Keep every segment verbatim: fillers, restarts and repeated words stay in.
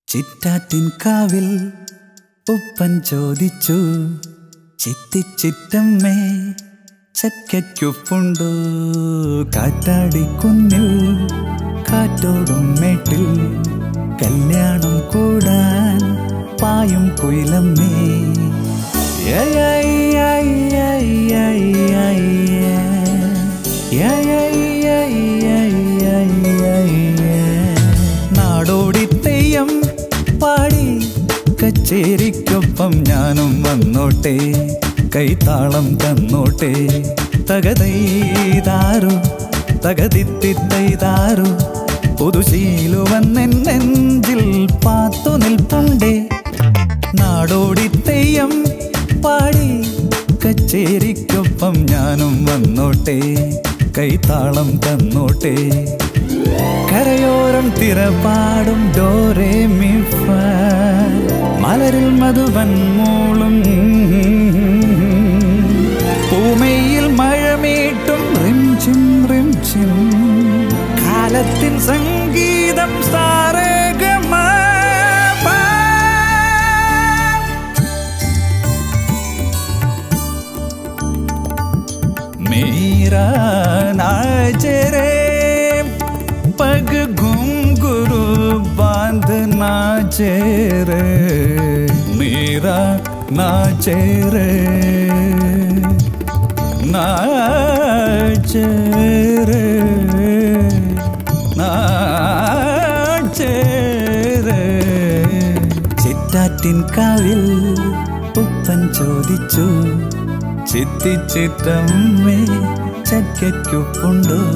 ചിറ്റാറ്റിൻകാവിൽ ഉപ്പൻ ചോദിച്ചു, ചിത്തിച്ചിറ്റമ്മേ ചക്കയ്ക്കൊപ്പുണ്ടോ? കാറ്റാടിക്കുന്നിൽ കാറ്റോടും മേട്ടിൽ കല്യാണം കൂടാൻ പായും കുയിലമ്മേ. നാടോടി തെയ്യം പാടി കച്ചേരിക്കൊപ്പം ഞാനും വന്നോട്ടെ, കൈത്താളം തന്നോട്ടെ. തകതൈതാരു തകതിത്തിത്തൈതാരു പുതുശീലുവന്നെൻ നെഞ്ചിൽ പാത്തു നിൽപ്പുണ്ടേ. നാടോടി തെയ്യം പാടി കച്ചേരിക്കൊപ്പം ഞാനും വന്നോട്ടെ, കൈത്താളം തന്നോട്ടെ. കരയോരം തിരപാടും ഡോരേ മി ഫ, മലരിൽ മധുവൻ മൂളും പൂമയിൽ മഴമീട്ടും റിംചിം റിംചിം കാലത്തിൻ സംഗീതം സാരേഗമ. मेरा नाचे रे पग घुंघरू बांध नाचे रे, मेरा नाचे रे नाचे रे नाचे रे. ചിറ്റാറ്റിൻകാവിൽ ഉപ്പൻ ചോദിച്ചു, ചിത്തിച്ചിറ്റമ്മേ ചക്കയ്ക്കൊപ്പുണ്ടോ?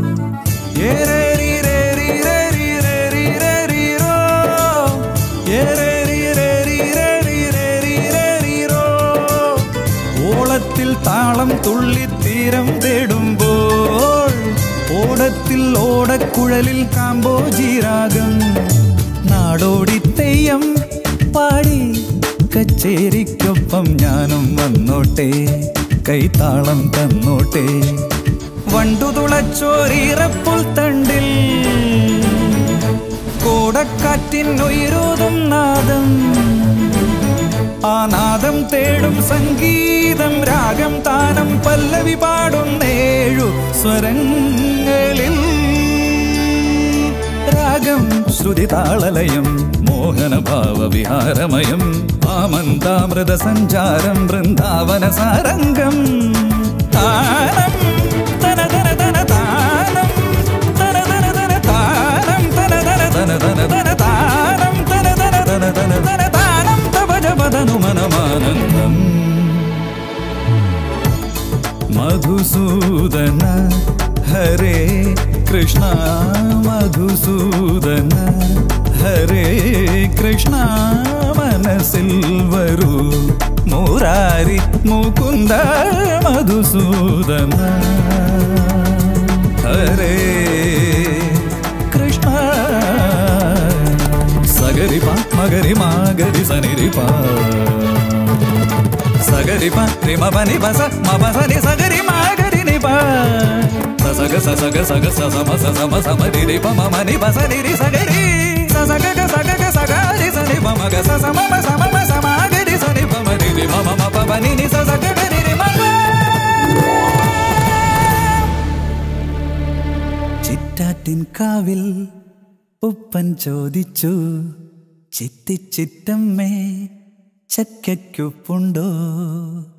ഓളത്തിൽ താളം തുള്ളിത്തീരം തേടുമ്പോൾ ഓടത്തിൽ ഓടക്കുഴലിൽ കാമ്പോജീരാഗം. നാടോടി തെയ്യം പാടി കച്ചേരിക്കൊപ്പം ഞാനും വന്നോട്ടെ, കൈത്താളം തന്നോട്ടെ. വണ്ടു തുളച്ചോരീറപ്പുൽ തണ്ടിൽ കോടക്കാറ്റിൻ ഉയരൂതും നാദം, ആ നാദം തേടും സംഗീതം രാഗം താനം പല്ലവി പാടുന്നേഴു സ്വരങ്ങളിൽ. രാഗം ശ്രുതി താളലയം മോഹനഭാവവിഹാരമയം ആമന്താമൃത സഞ്ചാരം വൃന്ദാവന സാരംഗം. താനം തന തന തന താനം തന തന തന താനം തന തന തന തന തന താനം തന തന തന തന തന താനം തവ ജപദനു മനമാനന്ദം. മധുസൂദന ഹരേ കൃഷ്ണ മധുസൂദന ഹരേ കൃഷ്ണ മനസ്സിൽ വരൂ മുരാരി മുകുന്ദ മധുസൂദന ഹരേ കൃഷ്ണ. സഗരി പ മഗരി മാഗരി സനിരി പ സഗരി പ രിമ പനി പസ മ പസനി സഗരി മാഗരി നി പ സഗ സഗ സഗ സമ സമ സമ രി പ മ നി പസ നി സഗരി സഗ സഗ സഗ രി സനി പ മഗ സ സമ സമ സമ ഗരി സനി പ മ രി മ മ പ പ നി നി സ സഗ രി രി മ. ചിറ്റാറ്റിൻകാവിൽ ഉപ്പൻ ചോദിച്ചു, ചിത്തിച്ചിറ്റമ്മേ ചക്കയ്ക്കൊപ്പുണ്ടോ?